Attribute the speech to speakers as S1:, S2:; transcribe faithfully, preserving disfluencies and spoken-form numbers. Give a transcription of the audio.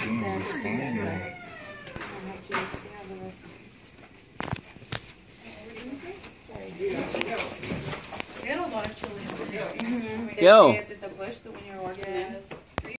S1: Mm, standing.
S2: They had a lot of chili over there.
S1: Yo.
S2: At the bush when you were working.